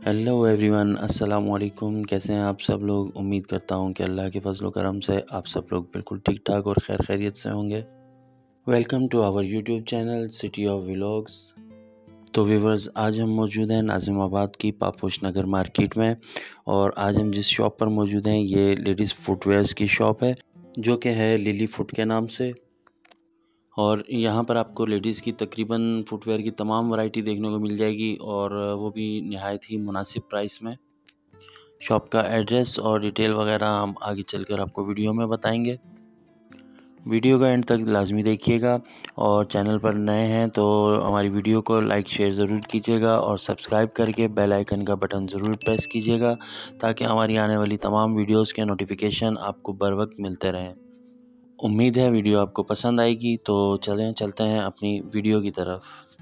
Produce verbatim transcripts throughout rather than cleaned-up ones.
Hello everyone, अस्सलाम वालेकुम। कैसे हैं आप सब लोग? उम्मीद करता हूं कि अल्लाह के फजल करम से आप सब लोग बिल्कुल ठीक ठाक और खैर खैरियत से होंगे। Welcome to our YouTube channel city of vlogs. तो व्यूवर्स, आज हम मौजूद हैं नाजिमाबाद की पापोश नगर मार्केट में, और आज हम जिस शॉप पर मौजूद हैं ये लेडीज़ फुटवेयर्स की शॉप है, जो कि है लिली फुट के नाम से। और यहाँ पर आपको लेडीज़ की तकरीबन फ़ुटवेयर की तमाम वैरायटी देखने को मिल जाएगी, और वो भी नहायत ही मुनासिब प्राइस में। शॉप का एड्रेस और डिटेल वगैरह हम आगे चलकर आपको वीडियो में बताएंगे। वीडियो का एंड तक लाजमी देखिएगा, और चैनल पर नए हैं तो हमारी वीडियो को लाइक शेयर ज़रूर कीजिएगा, और सब्सक्राइब करके बेल आइकन का बटन ज़रूर प्रेस कीजिएगा, ताकि हमारी आने वाली तमाम वीडियोज़ के नोटिफिकेशन आपको बर वक्त मिलते रहें। उम्मीद है वीडियो आपको पसंद आएगी, तो चलें चलते हैं अपनी वीडियो की तरफ।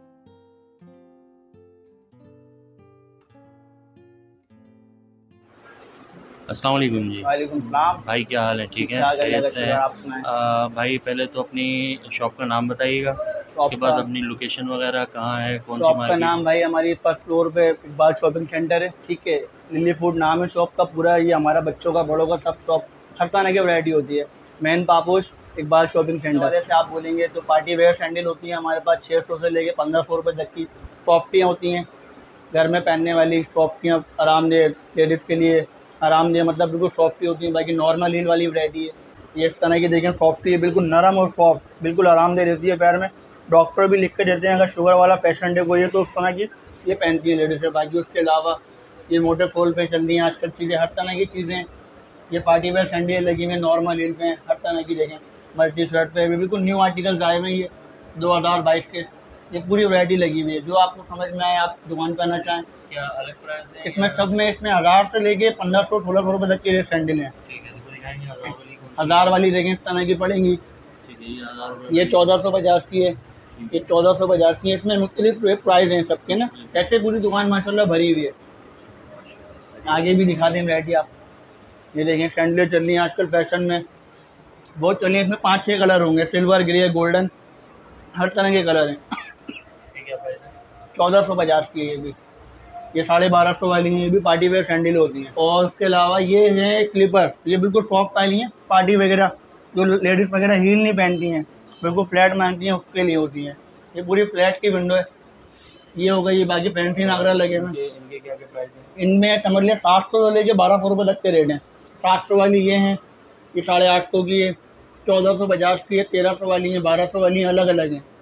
अस्सलाम वालेकुम जी। वालेकुम सलाम। भाई क्या हाल है? ठीक है, क्या खैरियत से है? आप सुनाएं? आ, भाई पहले तो अपनी शॉप का नाम बताइएगा, उसके बाद अपनी लोकेशन वगैरह कहाँ है, कौन सी शॉप का मार्केट? नाम भाई हमारी फर्स्ट फ्लोर पे इकबाल शॉपिंग सेंटर है, ठीक है। लिली फूड नाम है शॉप का पूरा। ये हमारा बच्चों का बड़ों का सब शॉप, हर तरह की वैरायटी होती है। Main Paposh Iqbal shopping centre से आप बोलेंगे तो पार्टी वेयर सैंडल होती है हमारे पास, छः सौ से लेके पंद्रह सौ रुपये तक की सॉफ्टियाँ होती हैं, घर में पहनने वाली सॉफ्टियाँ, आरामदेह लेडीज़ के लिए आरामदेह, मतलब बिल्कुल सॉफ्टी होती है। बाकी नॉर्मल हील वाली वैरायटी है। ये इस तरह की देखें सॉफ्टी है, बिल्कुल नरम और सॉफ्ट, बिल्कुल आरामदेह रहती है पैर में। डॉक्टर भी लिख के देते हैं अगर शुगर वाला पेशेंट है कोई है तो उस तरह की ये पहनती है लेडीज़ है। बाकी उसके अलावा ये मोटे फोल पे चल रही हैं आजकल चीज़ें, हर तरह की चीज़ें। ये पार्टी वेयर सैंडल लगी हुई है, नॉर्मल हील पे हर तरह की देखें, मल्टी शर्ट पे भी बिल्कुल न्यू आर्टिकल्स आए हुए हैं ये दो हज़ार बाईस के। ये पूरी वैरायटी लगी हुई है, जो आपको समझ में आए आप दुकान पर आना चाहें। क्या अलग प्राइस है इसमें सब में इसमें हज़ार से लेके पंद्रह सौ सोलह सौ रुपये तक की सैंडल है। ठीक है, तो दिखाएंगे हज़ार वाली कौन सी? हज़ार वाली देखें इस तरह की पड़ेंगी। ठीक है, ये हज़ार रुपये ये चौदह सौ पचास की है, ये चौदह सौ पचास की है। इसमें मुख्तलिफ प्राइस हैं सबके ना, ऐसे पूरी दुकान माशाल्लाह भरी हुई है। आगे भी दिखा दें वैरायटी आप। ये देखें सैंडलें चल रही हैं आजकल फैशन में, बहुत चली हैं। इसमें पाँच छः कलर होंगे, सिल्वर, ग्रे, गोल्डन, हर तरह के कलर हैं। इसके क्या प्राइस है? चौदह सौ पचास की है ये भी। ये साढ़े बारह सौ वाली हैं, ये भी पार्टी वेयर सैंडल होती हैं। और उसके अलावा ये है स्लीपर, ये बिल्कुल सॉफ्ट वाली हैं, पार्टी वगैरह जो लेडीज़ वगैरह हील नहीं पहनती हैं, बिल्कुल फ्लैट मांगती हैं, उसके लिए होती हैं। ये पूरी फ्लैट की विंडो है। ये हो गई, ये बाकी फैंसी नागरा लगे हुए हैं। इनके क्या क्या प्राइस है? इनमें समझ लिया सात सौ से लेके बारह सौ रुपये तक के रेट हैं। सात सौ वाली ये हैं, ये साढ़े आठ सौ की है, चौदह सौ पचास की है, तेरह सौ वाली है, बारह सौ वाली हैं, अलग अलग हैं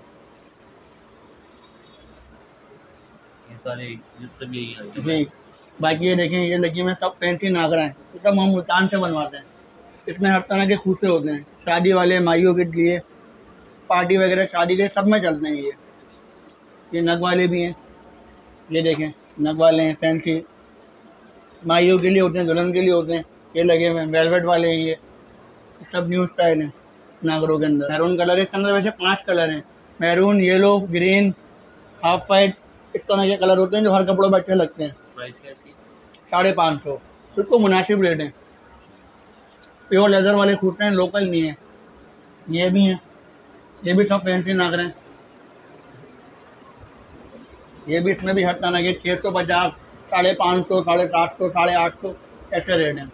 ये सारे सब यही है जी। बाकी ये देखें, ये लगी में सब फैंसी नागरा हैं, ये सब हम मुल्तान से बनवाते हैं। इसमें हर तरह के खूसे होते हैं, शादी वाले, माइयों के लिए, पार्टी वगैरह शादी के सब में चलते हैं ये। ये नग वाले भी हैं, ये देखें नग वाले हैं, फैंसी माइयों के लिए होते हैं, दुल्हन के लिए होते हैं। ये लगे हुए हैं वेलवेट वाले हैं, ये सब न्यू स्टाइल हैं नागरों के अंदर। मैरून कलर है, इसके अंदर वैसे पांच कलर हैं, maroon, yellow, green, half white, इस तरह के कलर होते हैं जो हर कपड़ों पर अच्छे लगते हैं। प्राइस क्या इसकी? साढ़े पाँच सौ, बिल्कुल मुनासिब रेट है। प्योर लेदर वाले खूटे हैं, लोकल नहीं है। ये भी हैं, ये भी सब फैंसी नागर हैं। ये भी, इसमें भी हर तरह के छः सौ पचास, साढ़े पाँच सौ, साढ़े सात सौ, साढ़े आठ सौ ऐसे रेट हैं।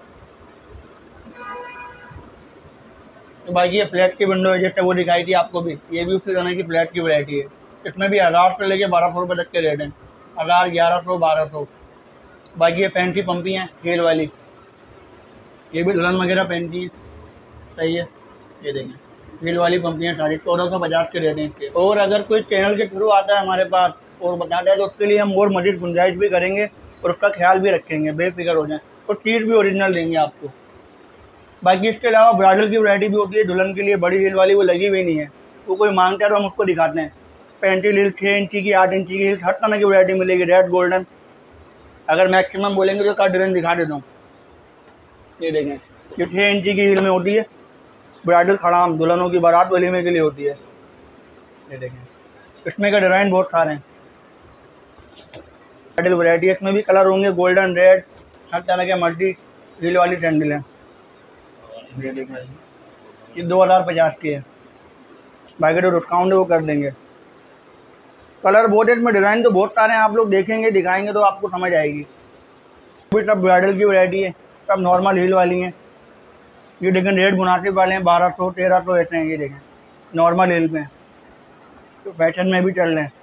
तो भाई ये फ्लैट की विंडो है, जैसे वो दिखाई थी आपको भी, ये भी उसी तरह की फ्लैट की वैरायटी है। इसमें भी हज़ार से लेके बारह सौ रुपये तक के रेट हैं, हज़ार, ग्यारह सौ, बारह सौ। बाकी ये फैंसी पंपी हैं हील वाली, ये भी दुल्हन वगैरह पहनती हैं, सही है। ये देखें हील वाली पंपियाँ सारी, चौदह सौ पचास के रेट हैं इसके। और अगर कोई चैनल के थ्रू आता है हमारे पास और बताता है तो उसके लिए हम और मजीद गुंजाइश भी करेंगे और उसका ख्याल भी रखेंगे, बेफिक्र हो जाए, और चीज़ भी ओरिजिनल देंगे आपको। बाकी इसके अलावा ब्राइडल की वैरायटी भी होती है, दुल्हन के लिए बड़ी हील वाली, वो लगी हुई नहीं है, वो कोई मांगता है तो हम उसको दिखाते हैं। पेंटी हील छः इंची की, आठ इंची की हील, हर तरह की वैरायटी मिलेगी, रेड, गोल्डन। अगर मैक्सिमम बोलेंगे तो का डिज़ाइन दिखा देता हूँ। ये देखें, ये छः इंची की हील में होती है, ब्राइडल खड़ाम, दुल्हनों की बारात वलीमे के लिए होती है। ये देखें, इसमें का डिज़ाइन बहुत सारे हैं, ब्राइडल वैरायटी है। इसमें भी कलर होंगे, गोल्डन, रेड, हर तरह के मल्टी हील वाली सैंडल है। ये देखें, ये दो हज़ार पचास की है, बाकी जो डिस्काउंट है वो कर देंगे। कलर बहुत है इसमें, डिज़ाइन तो बहुत सारे हैं, आप लोग देखेंगे दिखाएंगे तो आपको समझ आएगी। भी सब ब्राइडल की वैरायटी है, सब नॉर्मल हील वाली हैं। ये देखें रेट मुनासिब वाले हैं, बारह सौ तेरह सौ ऐसे हैं। ये देखें नॉर्मल हील में, तो फैशन में भी चल रहे हैं।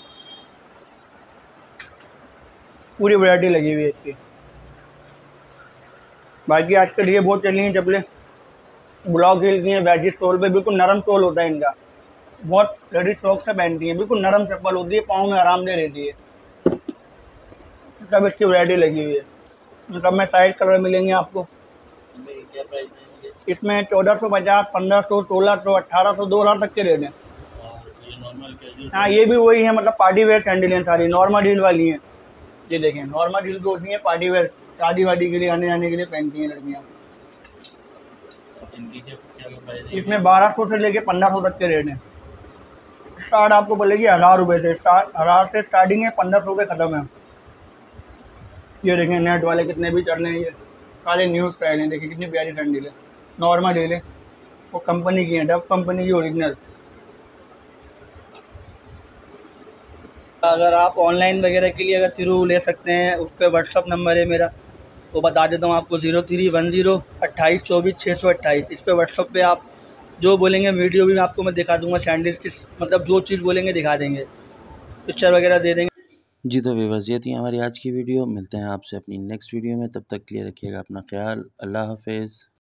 पूरी वैरायटी लगी हुई है इसकी। बाकी आजकल ये बहुत चली हैं चप्पलें, ब्लॉक हील की हैं, वैजिस सोल पे, बिल्कुल नरम सोल होता है इनका। बहुत लेडीज शौक से पहनती हैं, बिल्कुल नरम चप्पल होती है, पाँव में आराम दे रहती है। सब इसकी वैरायटी लगी हुई है। सब में साइज कलर मिलेंगे आपको। क्या प्राइस है? इसमें चौदह सौ पचास, पंद्रह सौ, सोलह सौ, अट्ठारह सौ, दो हज़ार तक के रेट हैं। ये नॉर्मल कैजुअल? हाँ, ये भी वही है, मतलब पार्टी वेयर सैंडल हैं सारी, नॉर्मल हील वाली हैं। ये देखें नॉर्मल हील भी होती है, पार्टी वेयर शादी वादी के लिए, आने जाने के लिए पहनती हैं लड़कियाँ। इनकी क्या क्या प्राइस है? इसमें बारह सौ से लेके पंद्रह सौ तक के रेट हैं। स्टार्ट आपको बोलेगी हज़ार रुपये से, स्टार्ट हज़ार से स्टार्टिंग है, पंद्रह सौ रुपये ख़त्म है। ये देखें नेट वाले कितने भी चल रहे हैं, ये सारे न्यूज़ स्टाइल हैं। देखिए कितनी प्यारी सैंडल है, नॉर्मल हील है, वो कंपनी की है, डब कंपनी की ओरिजिनल। अगर आप ऑनलाइन वगैरह के लिए अगर थ्रू ले सकते हैं, उस पर व्हाट्सअप नंबर है मेरा, वो बता देता हूँ आपको, ज़ीरो थ्री वन ज़ीरो अट्ठाईस चौबीस छः सौ अट्ठाईस। इस पर व्हाट्सअप पे आप जो बोलेंगे वीडियो भी आपको मैं दिखा दूँगा, सैंडल्स की मतलब जो चीज़ बोलेंगे दिखा देंगे, पिक्चर वगैरह दे देंगे। जी तो व्यूअर्स, ये थी हमारी आज की वीडियो। मिलते हैं आपसे अपनी नेक्स्ट वीडियो में, तब तक के लिए रखिएगा अपना ख्याल। अल्लाह हाफिज़।